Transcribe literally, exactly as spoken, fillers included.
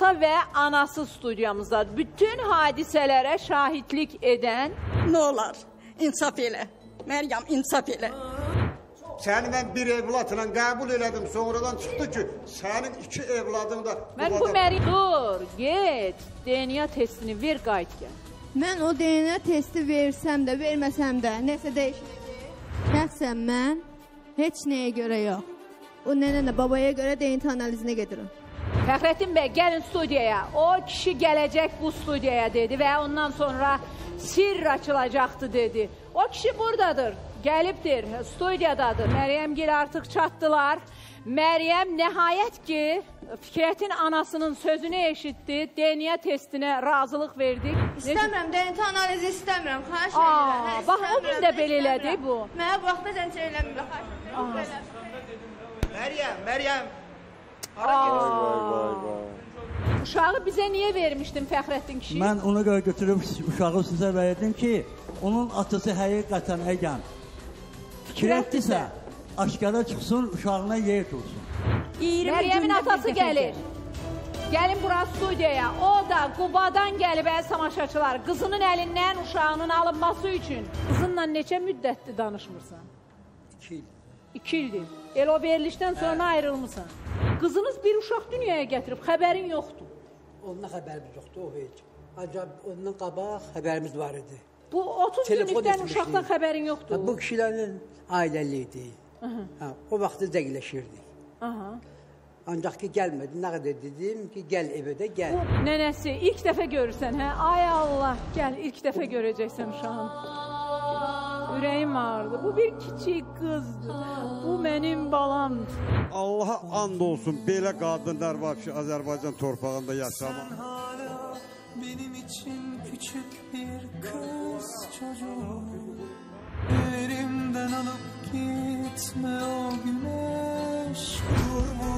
ata və anası studiyamızdadır. Bütün hadisələrə şahidlik edən... Nə olar? İnsaf elə. Məryəm, insaf elə. Səni mən bir evladla qəbul elədim. Sonradan çıxdı ki, sənin iki evladın da... Mən bu Məryəm... Dur, get. D N A testini ver, qayıt gəl. Mən o D N A testi versəm də, verməsəm də, nəsə dəyişəcək. Şəxsən mən heç nəyə görə yox. O nənə, babaya görə D N A analizinə gedirəm. Fəxrəddin bəy, gəlin studiyaya. O kişi gələcək bu studiyaya dedi və ondan sonra sirr açılacaqdı dedi. O kişi buradadır, gəlibdir, studiyadadır. Məryəmgil artıq çatdılar. Məryəm nəhayət ki, Fikrətin anasının sözünü eşitdi, D N A testinə razılıq verdik. İstəmirəm, D N A analizi istəmirəm, xahiş edirəm. Bax, o gün də belə elədi bu. Mənə bu vaxtda zəncə eləmirəm, xahiş edirəm. Məryəm, Məryəm. Uşağı bizə niyə vermişdin Fəxrəddin kişi? Mən ona görə götürüb uşağı sizə verdim ki, onun atası həqiqətən əgən Fikrətdirsə, aşkara çıxsın, uşağına yer tutsun. Məryəmin atası gəlir. Gəlin bura studiyaya. O da Qubadan gəlib əziz tamaşaçılar. Qızının əlindən uşağının alınması üçün. Qızınla neçə müddətdir danışmırsan? İki il. İki ildir. El o verilişdən sonra ayrılmırsan. Qızınız bir uşaq dünyaya gətirib, xəbərin yoxdur. Ondan xəbərimiz yoxdur, o heç. Ancaq ondan qabaq xəbərimiz var idi. Bu otuz günlükdən uşaqdan xəbərin yoxdur. Bu kişilərin ailəli idi. O vaxtı dəqiqləşirdik. Ancaq ki, gəlmədi. Nə qədər dedim ki, gəl evə də gəl. Nənəsi, ilk dəfə görürsən, hə? Ay Allah, gəl, ilk dəfə görəcəksən uşağın. Ürəyim ağrıdı. Bu bir kiçik qızdır. Bu mənim balamdır. Allaha and olsun, belə qadınlar var ki, Azərbaycan torpağında yaşamaq. Sen hala benim için küçük bir kız çocuğu. Elimden alıp gitme o güneş. Durmuş